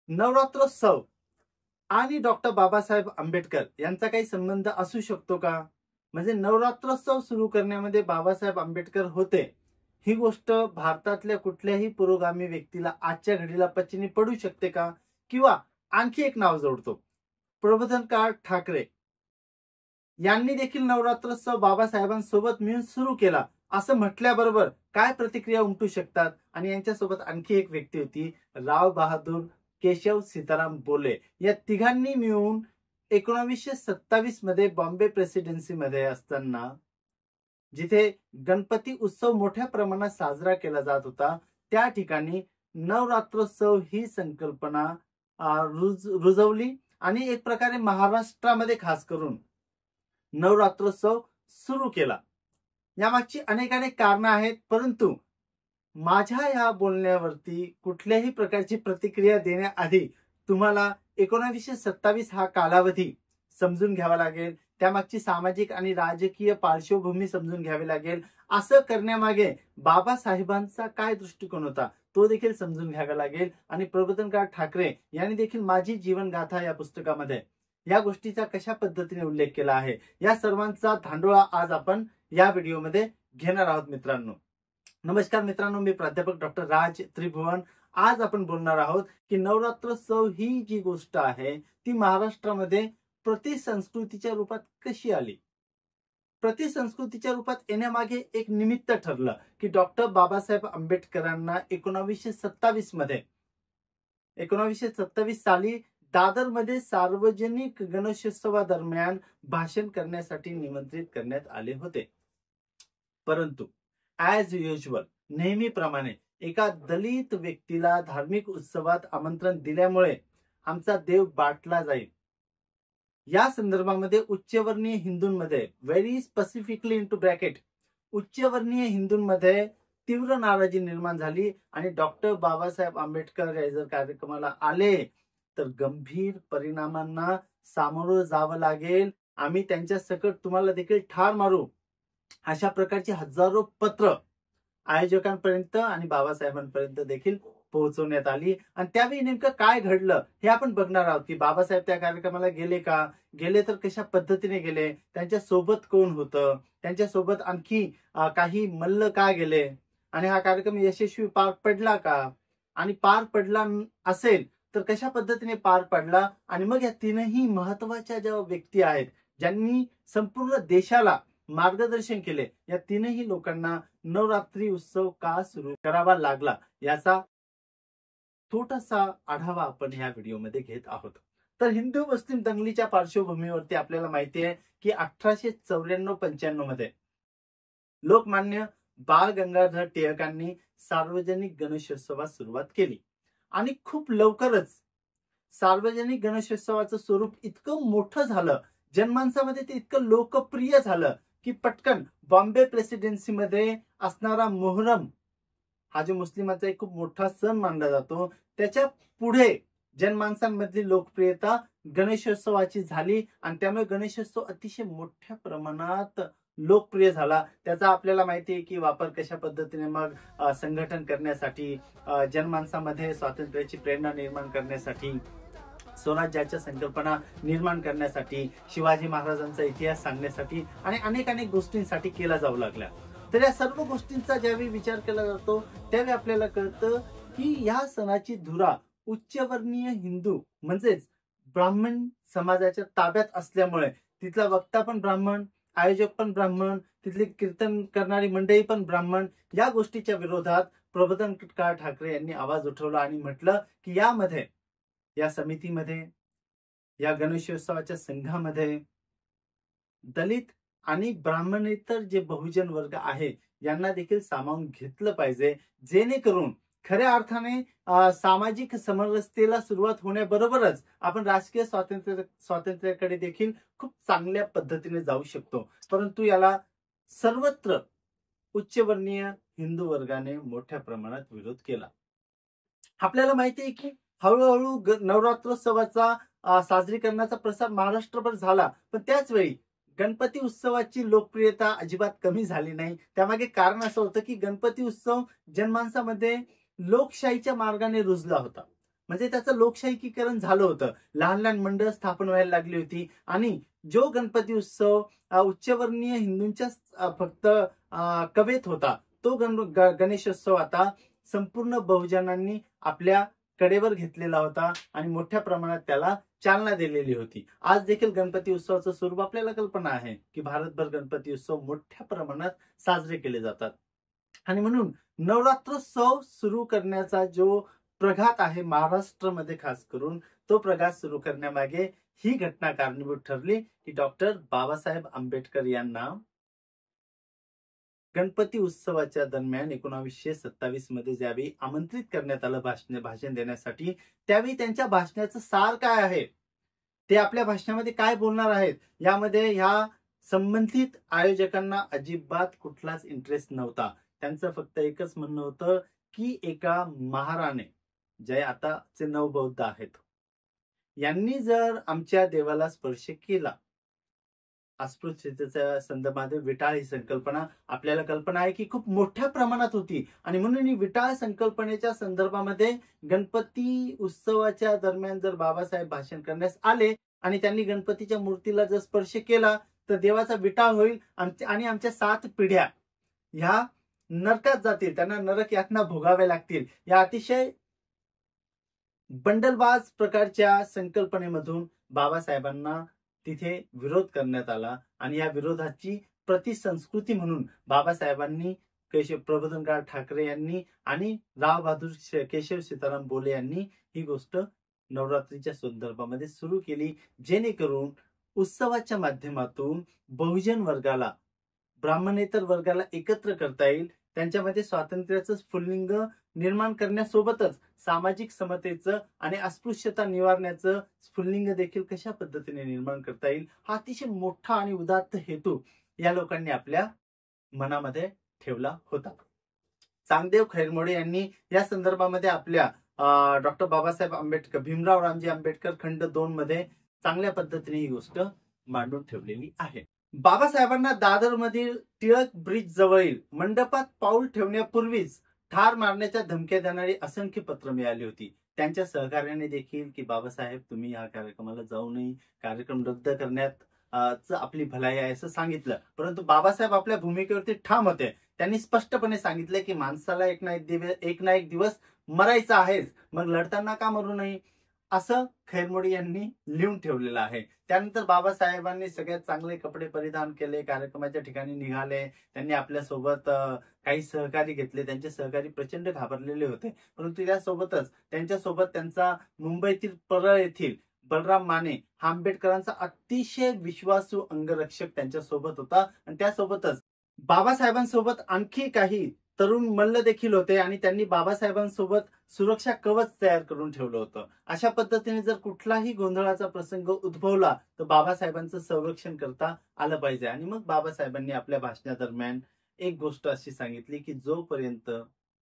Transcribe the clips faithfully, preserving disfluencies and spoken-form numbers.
नवरात्रोत्सव आणि डॉक्टर बाबासाहेब आंबेडकर यांचा काही संबंध असू शकतो का? म्हणजे नवरात्रोत्सव सुरू करण्यामध्ये बाबासाहेब आंबेडकर होते, ही गोष्ट भारतातल्या कुठल्याही पुरोगामी व्यक्तीला आजच्या घडीला पचनी पडू शकते का? किंवा आणखी एक नाव जोडतो, प्रबोधनकार ठाकरे यांनी देखील नवरात्रोत्सव बाबासाहेबांसोबत मिळून सुरू केला असं म्हटल्याबरोबर काय प्रतिक्रिया उमटू शकतात? आणि यांच्यासोबत आणखी एक व्यक्ती होती, राव बहादूर केशव सीताराम बोले. या तिघांनी मिळून एकोणीसशे सत्तावीस मध्ये बॉम्बे प्रेसिडेन्सी मध्ये असताना जिथे गणपती उत्सव मोठ्या प्रमाणात साजरा केला जात होता, त्या ठिकाणी नवरात्रोत्सव ही संकल्पना रुज रुजवली आणि एक प्रकारे महाराष्ट्रामध्ये खास करून नवरात्रोत्सव सुरू केला. यामागची अनेक अनेक कारणं आहेत, परंतु माझ्या या बोलण्यावरती कुठल्याही प्रकारची प्रतिक्रिया देण्याआधी तुम्हाला एकोणीसशे सत्तावीस हा कालावधी समजून घ्यावा लागेल, त्यामागची सामाजिक आणि राजकीय पार्श्वभूमी समजून घ्यावी लागेल. असं करण्यामागे बाबासाहेबांचा काय दृष्टिकोन होता तो देखील समजून घ्यावा लागेल. आणि प्रबोधनकार ठाकरे यांनी देखील माझी जीवनगाथा या पुस्तकामध्ये या गोष्टीचा कशा पद्धतीने उल्लेख केला आहे, या सर्वांचा धांडोळा आज आपण या व्हिडिओमध्ये घेणार आहोत. मित्रांनो नमस्कार. मित्रांनो मी प्राध्यापक डॉक्टर राज त्रिभुवन. आज आपण बोलणार आहोत की नवरात्रोत्सव ही जी गोष्ट आहे ती महाराष्ट्रामध्ये प्रतिसंस्कृतीच्या रूपात कशी आली. प्रतिसंस्कृतीच्या रूपात येण्यामागे एक निमित्त ठरलं की डॉक्टर बाबासाहेब आंबेडकरांना एकोणीसशे सत्तावीस मध्ये एकोणीसशे सत्तावीस साली दादर मध्ये सार्वजनिक गणेशोत्सवादरम्यान भाषण करण्यासाठी निमंत्रित करण्यात आले होते. परंतु ॲज युजुअल नेहमीप्रमाणे एका दलित व्यक्तीला धार्मिक उत्सवात आमंत्रण दिल्यामुळे आमचा देव बाटला जाईल या संदर्भामध्ये उच्चवर्णीय हिंदूंमध्ये, व्हेरी स्पेसिफिकली इंटू ब्रॅकेट, उच्चवर्णीय हिंदूंमध्ये तीव्र नाराजी निर्माण झाली आणि डॉक्टर बाबासाहेब आंबेडकर या जर कार्यक्रमाला आले तर गंभीर परिणामांना सामोरं जावं लागेल, आम्ही त्यांच्या सकट तुम्हाला देखील ठार मारू, अशा प्रकारची हजारो पत्र आयोजकांपर्यंत आणि बाबासाहेबांपर्यंत देखील पोहोचवण्यात आली. आणि त्यावेळी नेमकं काय घडलं हे आपण बघणार आहोत की बाबासाहेब त्या कार्यक्रमाला गेले का, गेले तर कशा पद्धतीने गेले, त्यांच्या सोबत कोण होतं, त्यांच्या सोबत आणखी काही मल्ल का गेले, आणि हा कार्यक्रम यशस्वी पार पडला का, आणि पार पडला असेल तर कशा पद्धतीने पार पडला. आणि मग या तीनही महत्वाच्या ज्या व्यक्ती आहेत ज्यांनी संपूर्ण देशाला मार्गदर्शन केले, या तीनही लोकांना नवरात्री उत्सव का सुरू करावा लागला याचा छोटासा आढावा आपण ह्या व्हिडिओमध्ये घेत आहोत. तर हिंदू मुस्लिम दंगलीच्या पार्श्वभूमीवरती आपल्याला माहिती आहे की अठराशे चौऱ्याण्णव पंच्याण्णव मध्ये लोकमान्य बाळ गंगाधर टिळकांनी सार्वजनिक गणेशोत्सवास सुरुवात केली आणि खूप लवकरच सार्वजनिक गणेशोत्सवाचं स्वरूप इतकं मोठं झालं, जनमानसामध्ये ते इतकं लोकप्रिय झालं की पटकन बॉम्बे प्रेसिडेन्सी मध्ये असणारा मोहरम हा जो मुस्लिमांचा एक खूप मोठा सण मानला जातो, त्याच्या पुढे जनमानसांमधली लोकप्रियता गणेशोत्सवाची झाली आणि त्यामुळे गणेशोत्सव अतिशय मोठ्या प्रमाणात लोकप्रिय झाला. त्याचा आपल्याला माहिती आहे की वापर कशा पद्धतीने मग संघटन करण्यासाठी, जनमानसामध्ये स्वातंत्र्याची प्रेरणा निर्माण करण्यासाठी, स्वराज्याच्या संकल्पना निर्माण करण्यासाठी, शिवाजी महाराजांचा इतिहास सांगण्यासाठी आणि अनेक अनेक गोष्टींसाठी केला जाऊ लागला. तर या सर्व गोष्टींचा ज्यावेळी विचार केला जातो त्यावेळी आपल्याला कळतं की या सणाची धुरा उच्चवर्णीय हिंदू म्हणजेच ब्राह्मण समाजाच्या ताब्यात असल्यामुळे, तिथला वक्ता पण ब्राह्मण, आयोजक पण ब्राह्मण, तिथली कीर्तन करणारी मंडळी पण ब्राह्मण, या गोष्टीच्या विरोधात प्रबोधनकार ठाकरे यांनी आवाज उठवला आणि म्हटलं की यामध्ये, या समितीमध्ये, या गणेशोत्सवाच्या संघामध्ये दलित आणि ब्राह्मणेतर जे बहुजन वर्ग आहे यांना देखील सामावून घेतलं पाहिजे, जेणेकरून खऱ्या अर्थाने सामाजिक समरसतेला सुरुवात होण्याबरोबरच आपण राजकीय स्वातंत्र्य स्वातंत्र्याकडे देखील खूप चांगल्या पद्धतीने जाऊ शकतो. परंतु याला सर्वत्र उच्चवर्णीय हिंदू वर्गाने मोठ्या प्रमाणात विरोध केला. आपल्याला माहिती आहे की हळूहळू नवरात्रोत्सवाचा साजरीकरणाचा प्रसार महाराष्ट्रभर झाला, पण त्याच वेळी गणपती उत्सवाची लोकप्रियता अजिबात कमी झाली नाही. त्यामागे कारण असं होतं की गणपती उत्सव जनमानसामध्ये लोकशाहीच्या मार्गाने रुजला होता. म्हणजे त्याचं लोकशाहीकरण झालं होतं. लहान लहान मंडळ स्थापन व्हायला लागली होती आणि जो गणपती उत्सव उच्चवर्णीय हिंदूंच्या फक्त कवेत होता, तो गण गणेशोत्सव आता संपूर्ण बहुजनांनी आपल्या कडेवर घेतलेला होता आणि मोठ्या प्रमाणात त्याला चालना दिलेली होती. आज देखील गणपती उत्सवाचं स्वरूप आपल्याला कल्पना आहे की भारतभर गणपती उत्सव मोठ्या प्रमाणात साजरे केले जातात. आणि म्हणून नवरात्रोत्सव सुरू करण्याचा जो प्रघात आहे महाराष्ट्रामध्ये खास करून, तो प्रघात सुरू करण्यामागे ही घटना कारणीभूत ठरली की डॉक्टर बाबासाहेब आंबेडकर यांना गणपती उत्सवाच्या दरम्यान एकोणावीसशे सत्तावीस मध्ये ज्यावेळी आमंत्रित करण्यात आलं भाषण भाषण देण्यासाठी, त्यावेळी त्यांच्या भाषणाचं सार काय आहे, ते आपल्या भाषणामध्ये काय बोलणार आहेत, यामध्ये ह्या संबंधित आयोजकांना अजिबात कुठलाच इंटरेस्ट नव्हता. त्यांचं फक्त एकच म्हणणं होतं की एका महाराने, जे आताचे नवबौद्ध आहेत, यांनी जर आमच्या देवाला स्पर्श केला, अस्पृश्यतेच्या संदर्भात विटाळ ही संकल्पना आपल्याला कल्पना आहे की खूप मोठ्या प्रमाणात होती आणि म्हणून ही विटाळ संकल्पनेच्या संदर्भामध्ये गणपती उत्सवाच्या दरम्यान जर बाबासाहेब भाषण करण्यास आले आणि त्यांनी गणपतीच्या मूर्तीला जर स्पर्श केला तर देवाचा विटाळ होईल आणि आमच्या सात पिढ्या ह्या नरकात जातील, त्यांना नरक यातना भोगाव्या लागतील. या अतिशय बंडलबाज प्रकारच्या संकल्पनेमधून बाबासाहेबांना तिथे विरोध करण्यात आला आणि या विरोधाची प्रतिसंस्कृती म्हणून बाबासाहेबांनी केशव प्रबोधनकार ठाकरे यांनी आणि राव बहादूर केशव सीताराम बोले यांनी ही गोष्ट नवरात्रीच्या संदर्भामध्ये सुरू केली, जेणेकरून उत्सवाच्या माध्यमातून बहुजन वर्गाला, ब्राह्मणेतर वर्गाला एकत्र करता येईल, त्यांच्यामध्ये स्वातंत्र्याचं स्फुल्लिंग निर्माण करण्यासोबतच सामाजिक समतेचं आणि अस्पृश्यता निवारण्याचं स्फुल्लिंग देखील कशा पद्धतीने निर्माण करता येईल, हा अतिशय मोठा आणि उदात्त हेतू या लोकांनी आपल्या मनामध्ये ठेवला होता. चांगदेव खैरमोडे यांनी या संदर्भामध्ये आपल्या डॉक्टर बाबासाहेब आंबेडकर भीमराव रामजी आंबेडकर खंड दोन मध्ये चांगल्या पद्धतीने ही गोष्ट मांडून ठेवलेली आहे. बाबासाहेबांना दादर मधील टिळक ब्रिज जवळील मंडपात पाऊल ठेवण्यापूर्वीच ठार मारण्याच्या धमक्या देणारी असंख्य पत्र मिळाली होती. त्यांच्या सहकार्याने देखील की बाबासाहेब तुम्ही या कार्यक्रमाला जाऊ नये, कार्यक्रम रद्द करण्यात आपली भलाई आहे असं सांगितलं, परंतु बाबासाहेब आपल्या भूमिकेवरती ठाम होते. त्यांनी स्पष्टपणे सांगितले की माणसाला एक ना एक दिवस एक ना एक दिवस मरायचं आहेच, मग लढताना का मरू नये, असं खैरमोडी यांनी लिहून ठेवलेलं आहे. त्यानंतर बाबासाहेबांनी सगळ्यात चांगले कपडे परिधान केले, कार्यक्रमाच्या ठिकाणी निघाले. त्यांनी आपल्या सोबत काही सहकारी घेतले. त्यांचे सहकारी प्रचंड घाबरलेले होते, परंतु त्यासोबतच त्यांच्यासोबत त्यांचा मुंबईतील परळ येथील बलराम माने हा आंबेडकरांचा अतिशय विश्वासू अंगरक्षक त्यांच्या सोबत होता आणि त्यासोबतच बाबासाहेबांसोबत आणखी काही तरुण मल्ल देखील होते आणि त्यांनी बाबासाहेबांसोबत सुरक्षा कवच तयार करून ठेवलं होतं. अशा पद्धतीने जर कुठलाही गोंधळाचा प्रसंग उद्भवला तर बाबासाहेबांचं संरक्षण करता आलं पाहिजे. आणि मग बाबासाहेबांनी आपल्या भाषणादरम्यान एक गोष्ट अशी सांगितली की जोपर्यंत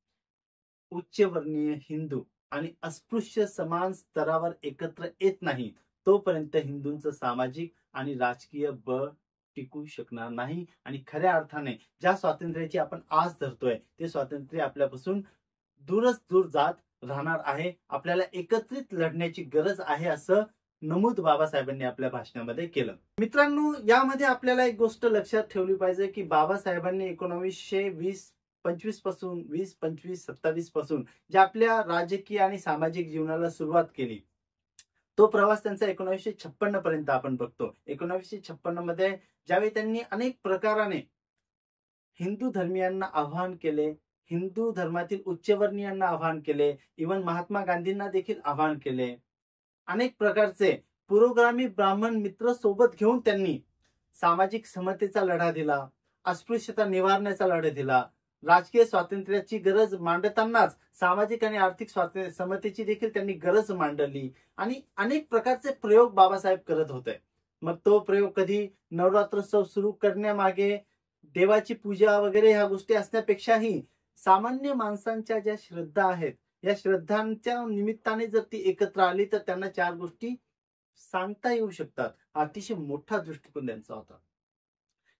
उच्चवर्णीय हिंदू आणि अस्पृश्य समान स्तरावर एकत्र येत नाही, तोपर्यंत हिंदूंचं सामाजिक आणि राजकीय बळ टिकू शकणार नाही आणि खऱ्या अर्थाने ज्या स्वातंत्र्याची आपण आज धरतोय ते स्वातंत्र्य आपल्यापासून दूरच दूर जात राहणार आहे. आपल्याला एकत्रित लढण्याची गरज आहे असं नमूद बाबासाहेबांनी आपल्या भाषणामध्ये केलं. मित्रांनो, यामध्ये आपल्याला एक गोष्ट लक्षात ठेवली पाहिजे की बाबासाहेबांनी एकोणावीसशे वीस पंचवीस पासून वीस पंचवीस सत्तावीस पासून जे आपल्या राजकीय आणि सामाजिक जीवनाला सुरुवात केली, तो प्रवास त्यांचा एकोणावीसशे छप्पन्न पर्यंत आपण बघतो. एकोणावीसशे छप्पन्न मध्ये ज्यावेळी त्यांनी अनेक प्रकाराने हिंदू धर्मीयांना आव्हान केले, हिंदू धर्मातील उच्चवर्णीयांना आव्हान केले, इवन महात्मा गांधींना देखील आव्हान केले, अनेक प्रकारचे पुरोगामी ब्राह्मण मित्र सोबत घेऊन त्यांनी सामाजिक समतेचा लढा दिला, अस्पृश्यता निवारण्याचा लढा दिला, राजकीय स्वातंत्र्याची गरज मांडतानाच सामाजिक आणि आर्थिक स्वातंत्र्य समतेची देखील त्यांनी गरज मांडली आणि अनेक प्रकारचे प्रयोग बाबासाहेब करत होते. मग तो प्रयोग कधी नवरात्रोत्सव सुरू करण्यामागे देवाची पूजा वगैरे ह्या गोष्टी असण्यापेक्षाही सामान्य माणसांच्या ज्या श्रद्धा आहेत, या श्रद्धांच्या निमित्ताने जर ती एकत्र आली तर त्यांना चार गोष्टी सांगता येऊ शकतात. अतिशय मोठा दृष्टिकोन त्यांचा होता.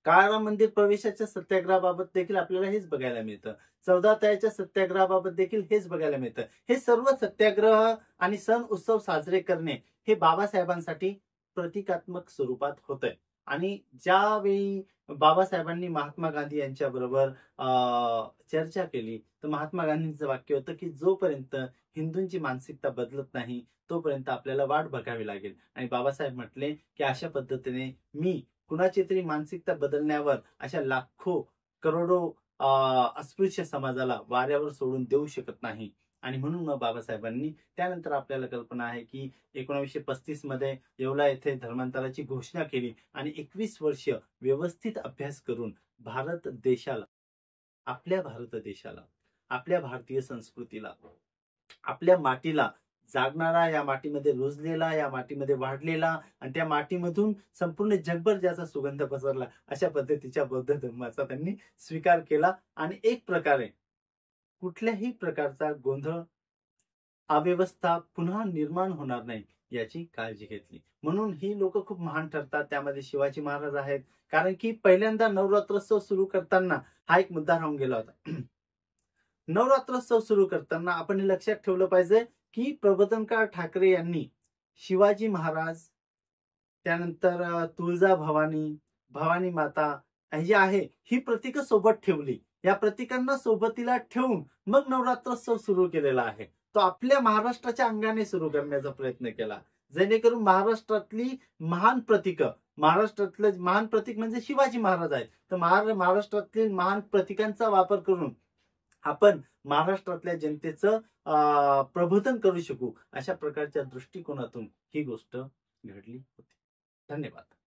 काळाराम मंदिर प्रवेशाच्या सत्याग्रहाबाबत देखील आपल्याला हेच बघायला मिळतं. चौदा तळ्याच्या सत्याग्रहाबाबत देखील हेच बघायला मिळतं. हे सर्व सत्याग्रह आणि सण उत्सव साजरे करणे हे बाबासाहेबांसाठी प्रतिकात्मक स्वरूपात होतंय. आणि ज्यावेळी बाबासाहेबांनी महात्मा गांधी यांच्या बरोबर चर्चा केली तर महात्मा गांधींचं वाक्य होतं की जोपर्यंत हिंदूंची मानसिकता बदलत नाही तोपर्यंत आपल्याला वाट बघावी लागेल. आणि बाबासाहेब म्हटले की अशा पद्धतीने मी कुणाची तरी मानसिकता बदलण्यावर अशा लाखो करोडो अस्पृश्य समाजाला वाऱ्यावर सोडून देऊ शकत नाही. आणि म्हणून मग बाबासाहेबांनी त्यानंतर आपल्याला कल्पना आहे की एकोणीसशे पस्तीस मध्ये येवला येथे धर्मांतराची घोषणा केली आणि एकवीस वर्ष व्यवस्थित अभ्यास करून भारत देशाला, आपल्या भारत देशाला, आपल्या भारतीय संस्कृतीला, आपल्या मातीला जागणारा, या मातीमध्ये रुजलेला, या मातीमध्ये वाढलेला आणि त्या मातीमधून संपूर्ण जगभर ज्याचा सुगंध पसरला अशा पद्धतीच्या बौद्ध धर्माचा त्यांनी स्वीकार केला. आणि एक प्रकारे कुठल्याही प्रकारचा गोंधळ, अव्यवस्था पुन्हा निर्माण होणार नाही याची काळजी घेतली. म्हणून ही लोक खूप महान ठरतात. त्यामध्ये शिवाजी महाराज आहेत. कारण की पहिल्यांदा नवरात्रोत्सव सुरू करताना हा एक मुद्दा राहून गेला होता. नवरात्रोत्सव सुरू करताना आपण हे लक्षात ठेवलं पाहिजे की प्रबोधनकार ठाकरे यांनी शिवाजी महाराज, त्यानंतर तुळजा भवानी, भवानी माता जी आहे ही प्रतीकं सोबत ठेवली. या प्रतीकांना सोबतीला ठेवून मग नवरात्रोत्सव सुरू केलेला आहे. तो आपल्या महाराष्ट्राच्या अंगाने सुरू करण्याचा प्रयत्न केला, जेणेकरून महाराष्ट्रातली महान प्रतीकं, महाराष्ट्रातलं महान प्रतीक म्हणजे शिवाजी महाराज आहेत, तर महाराष्ट्रातील महान प्रतीकांचा वापर करून आपण महाराष्ट्रातल्या जनतेचं प्रबोधन करू शकू अशा प्रकारच्या दृष्टिकोनातून ही गोष्ट घडली होती. धन्यवाद.